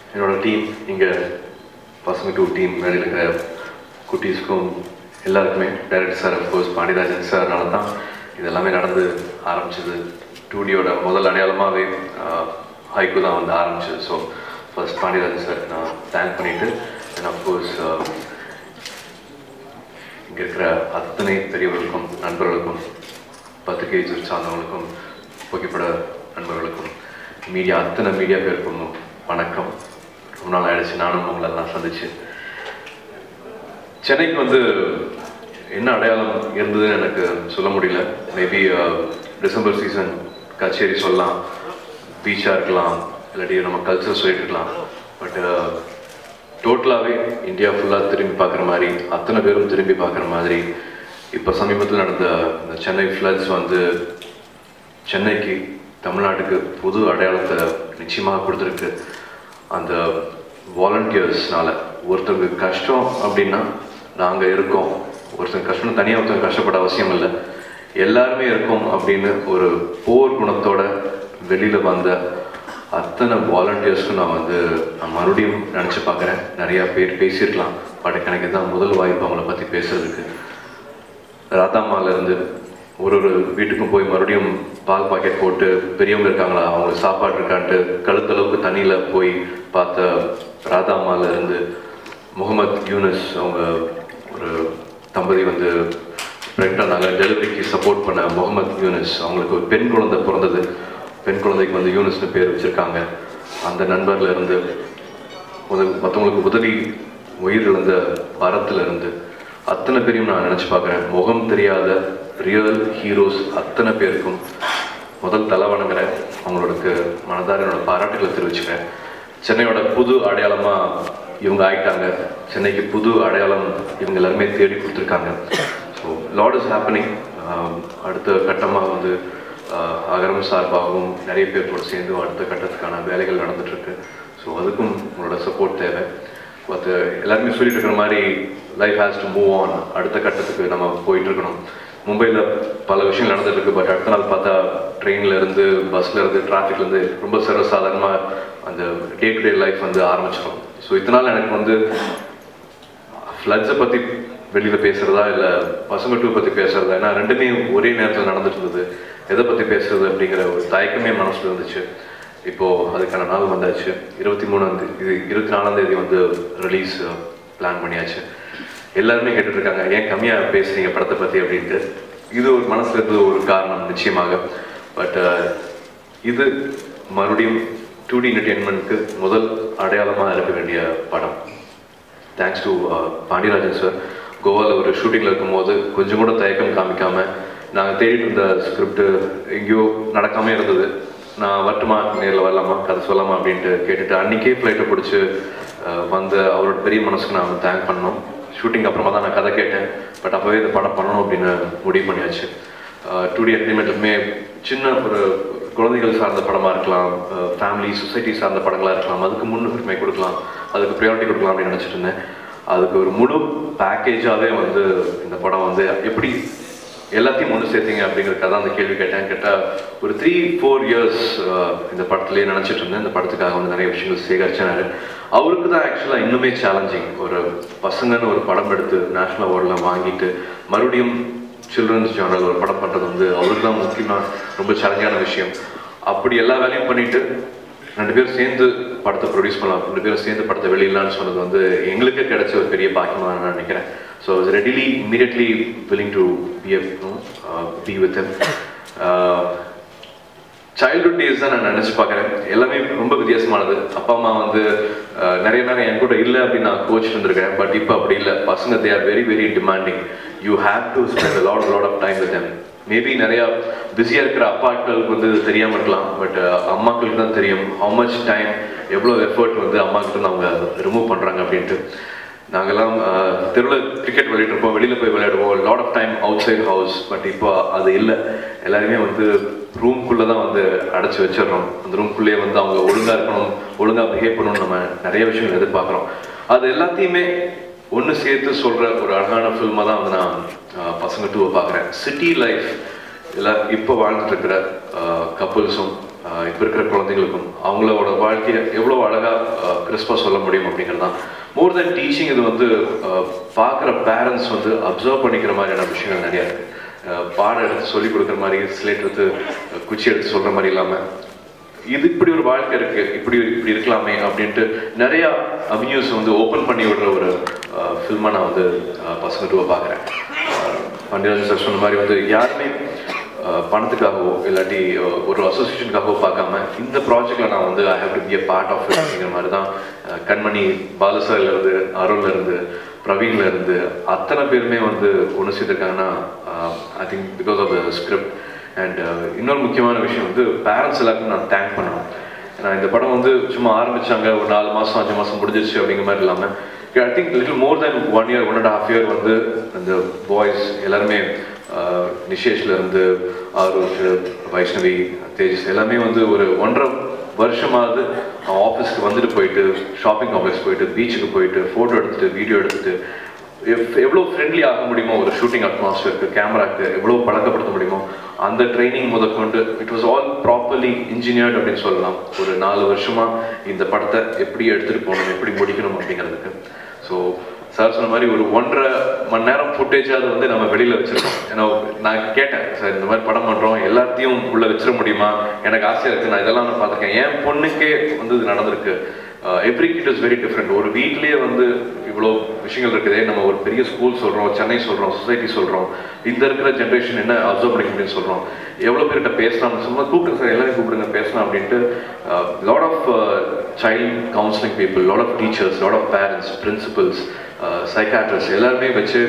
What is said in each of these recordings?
என்னோட டீம் இங்கே பசங்க 2 டீம் மேடையில் இருக்கிற குட்டீஸ்க்கும் எல்லாருக்குமே டைரக்டர் சார் அஃப்கோர்ஸ் பாண்டியராஜன் சார்னால தான் இதெல்லாமே நடந்து ஆரம்பிச்சது. 2Dயோட முதல் அடையாளமாகவே ஹைக்கு தான் வந்து ஆரம்பிச்சது. ஸோ ஃபர்ஸ்ட் பாண்டியராஜன் சார் நான் தேங்க் பண்ணிவிட்டு அண்ட் அஃப்கோர்ஸ் இங்கே இருக்கிற அத்தனை பெரியவர்களுக்கும் நண்பர்களுக்கும் பத்திரிகை சார்ந்தவங்களுக்கும் புகைப்பட நண்பர்களுக்கும் அத்தனை மீடியா பேருக்கும் வணக்கம். ரொம்ப நாள் ஆயிடுச்சு நானும் உங்களெல்லாம் சந்திச்சு. சென்னைக்கு வந்து என்ன அடையாளம் இருந்ததுன்னு எனக்கு சொல்ல முடியல. மேபி டிசம்பர் சீசன் கச்சேரி சொல்லலாம், பீச்சாக இருக்கலாம், இல்லாட்டி நம்ம கல்ச்சர் சொல்லிட்டு இருக்கலாம். பட் டோட்டலாகவே இந்தியா ஃபுல்லாக திரும்பி பார்க்குற மாதிரி, அத்தனை பேரும் திரும்பி பார்க்குற மாதிரி இப்போ சமீபத்தில் நடந்த இந்த சென்னை ஃப்ளட்ஸ் வந்து சென்னைக்கு, தமிழ்நாட்டுக்கு புது அடையாளத்தை நிச்சயமாக கொடுத்துருக்கு. அந்த வாலண்டியர்ஸ்னால ஒருத்தருக்கு கஷ்டம் அப்படின்னா நாங்கள் இருக்கோம், ஒருத்தர் கஷ்டம் தனியாக ஒருத்தர் கஷ்டப்பட அவசியம் இல்லை, எல்லாருமே இருக்கோம் அப்படின்னு ஒரு போர் குணத்தோட வெளியில் வந்த அத்தனை வாலண்டியர்ஸ்க்கும் நான் மறுபடியும் நினச்சி பார்க்குறேன். நிறையா பேர் பேசியிருக்கலாம், பட் எனக்கு தான் முதல் வாய்ப்பு அவங்கள பற்றி பேசுறதுக்கு. ராதாமாலேருந்து ஒரு வீட்டுக்கும் போய் மறுபடியும் பால் பாக்கெட் போட்டு பெரியவங்க இருக்காங்களா, அவங்களுக்கு சாப்பாடு இருக்கான்ட்டு கழுத்தளவுக்கு தண்ணியில் போய் பார்த்த ராதாமாலேருந்து முகமது யூனஸ், அவங்க ஒரு தம்பதி வந்து ப்ரெக்னென்ட் நாங்கள் டெலிவரிக்கு சப்போர்ட் பண்ண முகமது யூனஸ், அவங்களுக்கு ஒரு பெண் குழந்தை பிறந்தது, பெண் குழந்தைக்கு வந்து யூனஸ்னு பேர் வச்சுருக்காங்க. அந்த நண்பர்லேருந்து மற்றவங்களுக்கு உதவி உயிரிழந்த வாரத்திலிருந்து அத்தனை பேரையும் நான் நினச்சி பார்க்குறேன். முகம் தெரியாத ரியல் ஹீரோஸ் அத்தனை பேருக்கும் முதல் தலை வணங்குறேன். அவங்களுக்கு மனதார என்னோட பாராட்டுகளை தெரிவிச்சுக்கிறேன். சென்னையோட புது அடையாளமாக இவங்க ஆகிட்டாங்க. சென்னைக்கு புது அடையாளம் இவங்க எல்லாருமே தேடி கொடுத்துருக்காங்க. So lot is happening. அடுத்த கட்டமாக வந்து அகரம் சார்பாகவும் நிறைய பேர் கூட சேர்ந்து அடுத்த கட்டத்துக்கான வேலைகள் நடந்துகிட்ருக்கு. ஸோ அதுக்கும் உங்களோட சப்போர்ட் தேவை. பட் எல்லாருமே சொல்லிட்டு இருக்கிற மாதிரி life has to move on. அடுத்த கட்டத்துக்கு நம்ம போயிட்டுருக்கணும். மும்பையில் பல விஷயங்கள் நடந்துகிட்ருக்கு. பட் அடுத்த நாள் பார்த்தா ட்ரெயின்லேருந்து, பஸ்லேருந்து, டிராஃபிக்லேருந்து ரொம்ப சர்வசாதாரணமாக அந்த டே டு டே லைஃப் வந்து ஆரம்பிச்சிடும். ஸோ இதனால் எனக்கு வந்து ஃப்ளட்ஸை பற்றி வெளியில் பேசுகிறதா இல்லை பசங்க 2 பற்றி பேசுகிறதா, ஏன்னா ரெண்டுமே ஒரே நேரத்தில் நடந்துட்டு இருந்தது, எதை பற்றி பேசுறது அப்படிங்கிற ஒரு தயக்கமே மனசில் இருந்துச்சு. இப்போது அதுக்கான நாள் வந்தாச்சு. 24ஆம் தேதி வந்து ரிலீஸ் பிளான் பண்ணியாச்சு. எல்லாருமே கேட்டுட்ருக்காங்க ஏன் கம்மியாக பேசுகிறீங்க படத்தை பற்றி அப்படின்ட்டு. இது ஒரு மனசில் இருந்தது ஒரு காரணம் நிச்சயமாக. பட் இது மறுபடியும் 2D என்டர்டெயின்மெண்ட்டுக்கு முதல் அடையாளமாக இருக்க வேண்டிய படம். Thanks to Pandiarajan sir. கோவாவில் ஒரு ஷூட்டிங்கில் இருக்கும்போது கொஞ்சம் கூட தயக்கம் காமிக்காமல் நாங்கள் தேடிட்டு இருந்த ஸ்கிரிப்டு எங்கேயோ நடக்காமல் இருந்தது. நான் வரட்டுமா, நேரில் வரலாமா, கதை சொல்லாமா அப்படின்ட்டு கேட்டுட்டு அன்றைக்கே ஃப்ளைட்டை பிடிச்சி வந்து அவரோட பெரிய மனசுக்கு நான் தேங்க் பண்ணோம். ஷூட்டிங் அப்புறமா தான் நான் கதை கேட்டேன். பட் அப்போவே இந்த படம் பண்ணணும் அப்படின்னு முடிவு பண்ணியாச்சு. 2D என்டர்டெயின்மெண்ட்டுமே சின்ன ஒரு குழந்தைகள் சார்ந்த படமாக இருக்கலாம், ஃபேமிலி சொசைட்டி சார்ந்த படங்களாக இருக்கலாம், அதுக்கு முன்னுரிமை கொடுக்கலாம், அதுக்கு ப்ரையாரிட்டி கொடுக்கலாம் அப்படின்னு நினச்சிட்டு இருந்தேன். அதுக்கு ஒரு முழு பேக்கேஜாகவே வந்து இந்த படம் வந்து எப்படி எல்லாத்தையும் ஒன்று சேர்த்திங்க அப்படிங்கிறதுக்காக தான் அந்த கேள்வி கேட்டால் ஒரு 3-4 இயர்ஸ் இந்த படத்துலேயே நினச்சிட்டு இருந்தேன். இந்த படத்துக்காக வந்து நிறைய விஷயங்கள் சேகரிச்சாரு. அவருக்கு தான் ஆக்சுவலாக இன்னுமே சேலஞ்சிங். ஒரு பசங்கன்னு ஒரு படம் எடுத்து நேஷ்னல் அவார்டில் வாங்கிட்டு மறுபடியும் சில்ட்ரன்ஸ் ஜேர்னல் ஒரு படம் பண்ணுறது வந்து அவருக்கு தான் முக்கியமாக ரொம்ப சேலஞ்சான விஷயம். அப்படி எல்லா வேலையும் பண்ணிவிட்டு 2 பேரும் சேர்ந்து படத்தை ப்ரொடியூஸ் பண்ணலாம், 2 பேரும் சேர்ந்து படத்தை வெளியிடலான்னு சொன்னது வந்து எங்களுக்கு கிடைச்ச ஒரு பெரிய பாக்கியமாக நான் நினைக்கிறேன். So readily immediately willing to be with him. Childhood days தான் நான் நினச்சி பார்க்குறேன். எல்லாமே ரொம்ப வித்தியாசமானது. அப்பா அம்மா வந்து நிறைய நேரம் என் கூட இல்லை அப்படின்னு நான் கோச்சிட்டு இருந்திருக்கேன். பட் இப்போ அப்படி இல்லை. பசங்க they are very very demanding. You have to spend lot of time with them. Maybe நிறையா பிஸியாக இருக்கிற அப்பாக்களுக்கு வந்து தெரியாமல் இருக்கலாம். பட் அம்மாக்களுக்கு தான் தெரியும் ஹவு மச் டைம், எவ்வளோ எஃபர்ட் வந்து அம்மாக்கிட்ட அவங்க ரிமூவ் பண்ணுறாங்க அப்படின்ட்டு. நாங்கள்லாம் தெருவில் கிரிக்கெட் விளையாடுறப்போம், வெளியில் போய் விளையாடுவோம், lot of time outside house. But இப்போ அது இல்லை. எல்லாருமே வந்து ரூம்குள்ளே தான் வந்து அடைச்சி வச்சிடறோம். அந்த ரூம்குள்ளேயே வந்து அவங்க ஒழுங்காக இருக்கணும், ஒழுங்காக பிஹேவ் பண்ணணும்னு நம்ம நிறைய விஷயங்கள் எதிர்பார்க்குறோம். அது எல்லாத்தையுமே ஒன்று சேர்த்து சொல்கிற ஒரு அழகான ஃபில்மாக தான் வந்து நான் பசங்க 2 பார்க்குறேன். சிட்டி லைஃப் இல்லை இப்போ வாழ்ந்துட்டு இருக்கிற கப்புள்ஸும் இப்போ இருக்கிற குழந்தைகளுக்கும் அவங்களோட வாழ்க்கையை எவ்வளோ அழகாக கிறிஸ்பாக சொல்ல முடியும் அப்படிங்கிறது தான். மோர் தென் டீச்சிங் இது வந்து பார்க்குற பேரண்ட்ஸ் வந்து அப்சர்வ் பண்ணிக்கிற மாதிரியான விஷயங்கள் நிறையா இருக்குது. பாடம் எடுத்து சொல்லிக் கொடுக்குற மாதிரி, ஸ்லேட் எடுத்து குச்சி எடுத்து சொல்கிற மாதிரி இல்லாமல் இது இப்படி ஒரு வாழ்க்கை இருக்குது, இப்படி இருக்கலாமே அப்படின்ட்டு நிறையா அவென்யூஸ் வந்து ஓப்பன் பண்ணி விடுற ஒரு ஃபில்மாக நான் வந்து பசங்க டூவை பார்க்குறேன். பாண்டியராஜன் சார் சொன்ன மாதிரி வந்து யாருமே பணத்துக்காகவோ இல்லாட்டி ஒரு அசோசியேஷனுக்காகவோ பார்க்காம இந்த ப்ராஜெக்டில் நான் வந்து I have to be a part of it அப்படிங்கிற மாதிரி தான் கண்மணி, பாலசாரிலேருந்து, அருள்லேருந்து, பிரவீன்லேருந்து அத்தனை பேருமே வந்து ஒன்று சேர்ந்துருக்காங்கன்னா I think because of the script. And இன்னொரு முக்கியமான விஷயம் வந்து பேரண்ட்ஸ் எல்லாருக்கும் நான் தேங்க் பண்ணணும். ஏன்னா இந்த படம் வந்து சும்மா ஆரம்பித்தாங்க, ஒரு 4 மாதம் 5 மாதம் முடிஞ்சிருச்சு அப்படிங்கிற மாதிரி இல்லாமல் I think little more then 1 year 1.5 year வந்து அந்த பாய்ஸ் எல்லாருமே நிஷேஷ்லேருந்து ஆரூஷ், வைஷ்ணவி, தேஜஸ் எல்லாமே வந்து ஒரு 1.5 வருஷமாவது ஆஃபீஸ்க்கு வந்துட்டு போயிட்டு, ஷாப்பிங் காம்ப்ளெக்ஸ் போயிட்டு, பீச்சுக்கு போயிட்டு, ஃபோட்டோ எடுத்துகிட்டு, வீடியோ எடுத்துகிட்டு எவ்வளோ ஃப்ரெண்ட்லி ஆக முடியுமோ ஒரு ஷூட்டிங் அட்மாஸ்பியருக்கு, கேமராக்கு எவ்வளோ பழக்கப்படுத்த முடியுமோ அந்த ட்ரைனிங் முதற்கொண்டு it was all properly engineered அப்படின்னு சொல்லலாம். ஒரு 4 வருஷமாக இந்த படத்தை எப்படி எடுத்துகிட்டு போகணும், எப்படி முடிக்கணும் அப்படிங்கிறதுக்கு. ஸோ சார் சொன்ன மாதிரி ஒரு 1.5 மணி நேரம் ஃபுட்டேஜாவது வந்து நம்ம வெளியில் வச்சுருக்கோம். ஏன்னா நான் கேட்டேன், சார் இந்த மாதிரி படம் பண்ணுறோம், எல்லாத்தையும் உள்ளே வச்சிட முடியுமா, எனக்கு ஆசையாக இருக்குது, நான் இதெல்லாம் நான் பார்த்துருக்கேன், என் பொண்ணுக்கே வந்து இது நடந்திருக்கு. Every kid is very different. ஒரு வீட்லேயே வந்து இவ்வளோ விஷயங்கள் இருக்குதே, நம்ம ஒரு பெரிய ஸ்கூல் சொல்கிறோம், சென்னை சொல்கிறோம், சொசைட்டி சொல்கிறோம், இந்த இருக்கிற ஜென்ரேஷன் என்ன அப்சர்வ் பண்ணிக்க முடியும்னு சொல்கிறோம், எவ்வளோ பேர்கிட்ட பேசலாம், சும்மா கூப்பிடுங்க சார், எல்லாரும் கூப்பிடுங்க பேசலாம் அப்படின்ட்டு lot of child counselling people, lot of teachers, lot of parents, principals, psychiatrist எல்லாருமே வச்சு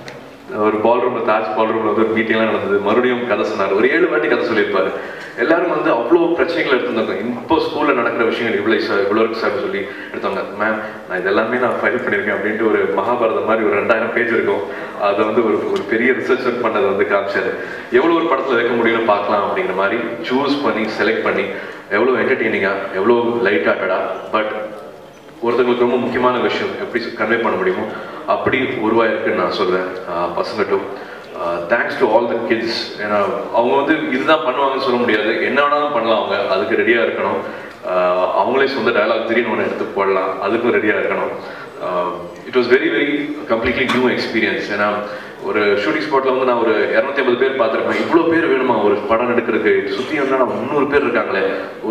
ஒரு பால்ரூமில், தாஜ் பால்ரூமில் வந்து ஒரு மீட்டிங்லாம் நடந்தது. மறுபடியும் கதை சொன்னார், ஒரு 7 வாட்டி கதை சொல்லியிருப்பார். எல்லாரும் வந்து அவ்வளோ பிரச்சனைகள் எடுத்துருந்தாங்க. இப்போ ஸ்கூலில் நடக்கிற விஷயங்கள் இவ்வளோ இருக்கு சார் சொல்லி எடுத்தாங்க. மேம் நான் இதெல்லாமே நான் ஃபைல் பண்ணியிருக்கேன் அப்படின்ட்டு ஒரு மகாபாரதம் மாதிரி ஒரு 2000 பேஜ் இருக்கும். அதை வந்து ஒரு பெரிய ரிசர்ச் ஒர்க் பண்ணதை வந்து காமிச்சார். எவ்வளோ ஒரு படத்தில் வைக்க முடியும்னு பார்க்கலாம் அப்படிங்கிற மாதிரி சூஸ் பண்ணி செலக்ட் பண்ணி எவ்வளோ என்டர்டெய்னிங்காக, எவ்வளோ லைட் ஹார்ட்டடாக, பட் ஒருத்தங்களுக்கு ரொம்ப முக்கியமான விஷயம் எப்படி கன்வே பண்ண முடியுமோ அப்படி உருவாயிருக்குன்னு நான் சொல்வேன். பசங்கட்டும் thanks to all the kids. ஏன்னா அவங்க வந்து இதுதான் பண்ணுவாங்கன்னு சொல்ல முடியாது, என்ன வேணாலும் பண்ணலாம். அவங்க அதுக்கு ரெடியாக இருக்கணும். அவங்களே சொந்த டயலாக் திடீர்னு ஒன்று எடுத்து போடலாம், அதுக்கும் ரெடியாக இருக்கணும். It was very very completely new experience. ஏன்னா ஒரு ஷூட்டிங் ஸ்பாட்டில் வந்து நான் ஒரு 250 பேர் பார்த்துருப்பேன். இவ்வளோ பேர் வேணுமா ஒரு படம் எடுக்கிறதுக்கு, சுற்றி வந்தால் நம்ம 300 பேர் இருக்காங்களே,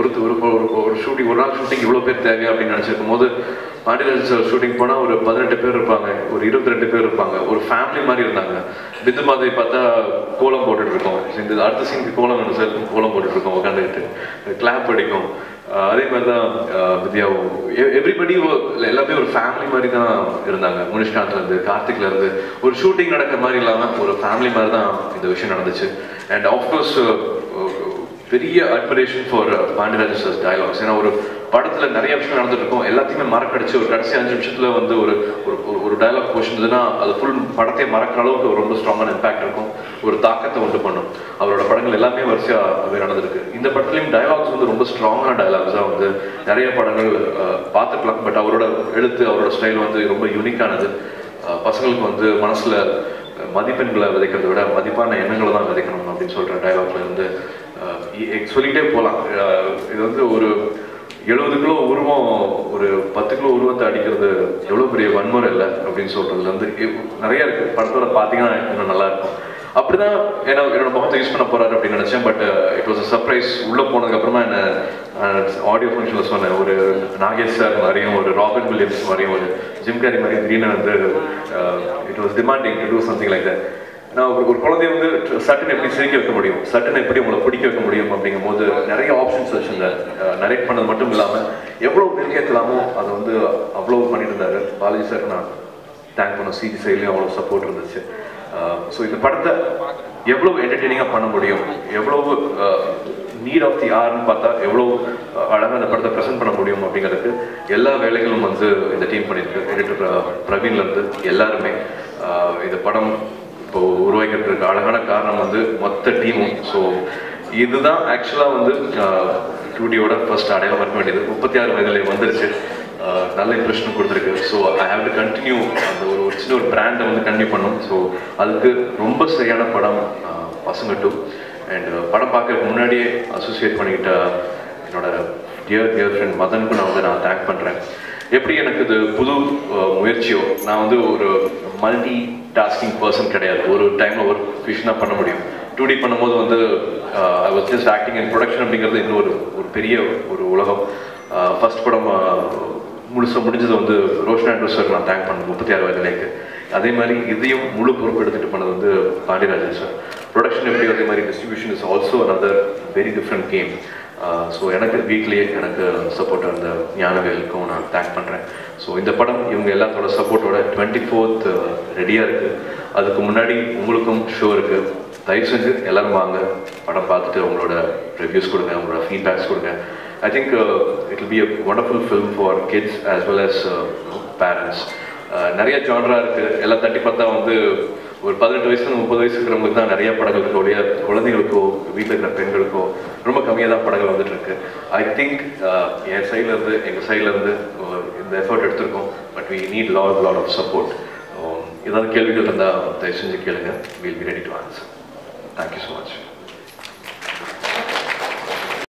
ஒரு ஷூட்டிங், ஒரு நாள் ஷூட்டிங் இவ்வளோ பேர் தேவையா அப்படின்னு நினச்சிருக்கும் போது பாண்டியராஜன் சார் ஷூட்டிங் போனால் ஒரு 18 பேர் இருப்பாங்க, ஒரு 22 பேர் இருப்பாங்க, ஒரு ஃபேமிலி மாதிரி இருந்தாங்க. வித்து மாதிரி பார்த்தா கோலம் போட்டுட்ருக்கோம், இந்த அடுத்த சீனுக்கு கோலம் வேணும் சார், கோலம் போட்டுட்ருக்கோம் உட்காந்துக்கிட்டு, கிளாப் அடிக்கும். அதே மாதிரி தான் வித்யாவும், எவ்ரிபடி எல்லாமே ஒரு ஃபேமிலி மாதிரி தான் இருந்தாங்க. முனிஷ்காந்த்லேருந்து, கார்த்திக்லேருந்து ஒரு ஷூட்டிங் நடக்கிற மாதிரி இல்லாமல் ஒரு ஃபேமிலி மாதிரி தான் இந்த விஷயம் நடந்துச்சு. அண்ட் ஆஃப்கோர்ஸ் பெரிய admiration for Pandiarajan sir dialogues. ஏன்னா ஒரு படத்தில் நிறைய விஷயம் நடந்துட்டு இருக்கும், எல்லாத்தையுமே மறக்கடிச்சு ஒரு கடைசி 5 நிமிஷத்தில் வந்து ஒரு டயலாக் போஷன்துன்னா அது ஃபுல் படத்தை மறக்கிற அளவுக்கு ரொம்ப ஸ்ட்ராங்கான இம்பாக்ட் இருக்கும், ஒரு தாக்கத்தை உண்டு பண்ணும். அவரோட படங்கள் எல்லாமே வரிசையாக நடந்திருக்கு. இந்த படத்துலையும் டயலாக்ஸ் வந்து ரொம்ப ஸ்ட்ராங்கான டயலாக்ஸாக வந்து நிறைய படங்கள் பார்த்துக்கலாம். பட் அவரோட எழுத்து, அவரோட ஸ்டைல் வந்து ரொம்ப யூனிக்கானது. பசங்களுக்கு வந்து மனசில் மதிப்பெண்களை விதைக்கிறத விட மதிப்பான எண்ணங்களை தான் விதைக்கணும் அப்படின்னு சொல்கிற டயலாக்ல இருந்து சொல்லிகிட்டே போகலாம். இது வந்து ஒரு 70 கிலோ உருவம், ஒரு 10 கிலோ உருவத்தை அடிக்கிறது எவ்வளோ பெரிய வன்முறை இல்லை அப்படின்னு சொல்கிறதுல வந்து நிறையா இருக்குது. படத்தோட பார்த்தீங்கன்னா இன்னும் நல்லாயிருக்கும். அப்படிதான் என்னோட முகத்தை யூஸ் பண்ண போகிறாரு அப்படின்னு நினச்சேன். But it was a surprise. உள்ளே போனதுக்கப்புறமா என்ன ஆடியோ ஃபங்க்ஷனில் சொன்னேன், ஒரு நாகேஷ் சார் மாதிரியும், ஒரு ராபின் வில்லியம்ஸ் மாதிரியும், ஒரு ஜிம் கேரி மாதிரியும் திடீர்னு வந்து it was demanding to do something like that. நான் ஒரு குழந்தைய வந்து சட்டுன்னு எப்படி சிரிக்க வைக்க முடியும், சட்டுன்னு எப்படி உங்களை பிடிக்க வைக்க முடியும் அப்படிங்கும் போது நிறைய ஆப்ஷன்ஸ் வச்சுருந்தேன். நரேட் பண்ணது மட்டும் இல்லாமல் எவ்வளோ மெருகேற்றலாமோ அதை வந்து அவ்வளோ பண்ணிட்டு இருந்தார். பாலாஜி சார் நான் தேங்க் பண்ணோம், சிஜி சைட்லேயும் அவ்வளோ சப்போர்ட் இருந்துச்சு. ஸோ இந்த படத்தை எவ்வளோ என்டர்டெய்னிங்காக பண்ண முடியும், எவ்வளோ நீட் ஆஃப் தி ஆர்னு பார்த்தா எவ்வளோ அழகாக அந்த படத்தை ப்ரெசென்ட் பண்ண முடியும் அப்படிங்கிறதுக்கு எல்லா வேலைகளும் வந்து இந்த டீம் பண்ணியிருக்கு. எடிட்டர் பிரவீன்லேருந்து எல்லாருமே இந்த படம் இப்போ உருவாக்கிறதுக்கு அழகான காரணம் வந்து மொத்த டீமும். ஸோ இதுதான் ஆக்சுவலாக வந்து ஸ்டூடியோட ஃபர்ஸ்ட் அடையாளம் இருக்க வேண்டியது. 36 வயதில் வந்துருச்சு, நல்ல இம்ப்ரெஷன் கொடுத்துருக்கு. So I have to continue அந்த ஒரு சின்ன ஒரு பிராண்டை வந்து கண்டினியூ பண்ணும். ஸோ அதுக்கு ரொம்ப சரியான படம் பசங்க டூ. அண்ட் படம் பார்க்கறதுக்கு முன்னாடியே அசோசியேட் பண்ணிக்கிட்ட என்னோட டியர் ஃப்ரெண்ட் மதனுக்கு நான் தேங்க் பண்ணுறேன். எப்படி எனக்கு இது புது முயற்சியோ, நான் வந்து ஒரு மல்டி டாஸ்கிங் பர்சன் கிடையாது. ஒரு டைமில் ஒரு விஷயம் பண்ண முடியும். 2D பண்ணும்போது வந்து I was just acting and production அப்படிங்கிறது இன்னும் ஒரு பெரிய ஒரு உலகம். ஃபர்ஸ்ட் படம் முடிஞ்சது வந்து ரோஷன் ஆண்ட்ரூ சார் நான் தேங்க் பண்ணேன் 36 வயதுலேக்கு. அதே மாதிரி இதையும் முழு பொறுப்பு எடுத்துகிட்டு பண்ணது வந்து பாண்டியராஜன் சார். ப்ரொடக்ஷன் எப்படி அதே மாதிரி distribution is also another very different game. So எனக்கு வீக்லேயே எனக்கு சப்போர்ட்டாக இருந்த ஞானவேலுக்கும் நான் தேங்க் பண்ணுறேன். ஸோ இந்த படம் இவங்க எல்லாத்தோட சப்போர்ட்டோட 24th ரெடியாக இருக்குது. அதுக்கு முன்னாடி உங்களுக்கும் ஷோ இருக்குது. தயவு செஞ்சு எல்லோரும் வாங்க, படம் பார்த்துட்டு உங்களோட ரிவ்யூஸ் கொடுங்க, உங்களோட ஃபீட்பேக்ஸ் கொடுங்க. I think it will be a wonderful film for kids as well as parents. நிறைய ஜானரா இருக்குது. எல்லாம் தட்டி பார்த்தா வந்து ஒரு 18 வயசுலேருந்து 30 வயசு இருக்கிறவங்களுக்கு தான் நிறைய படங்கள் இருக்கக்கூடிய, குழந்தைகளுக்கோ வீட்டில் இருக்கிற பெண்களுக்கோ ரொம்ப கம்மியாக தான் படங்கள் வந்துட்டு இருக்கு. ஐ திங்க் என் சைட்லேருந்து எங்கள் சைட்லேருந்து இந்த எஃபர்ட் எடுத்திருக்கோம். But we need lot of support. ஏதாவது கேள்விகள் இருந்தால் தயவு செஞ்சு கேளுங்க. Will be ready to answer. Thank you so much.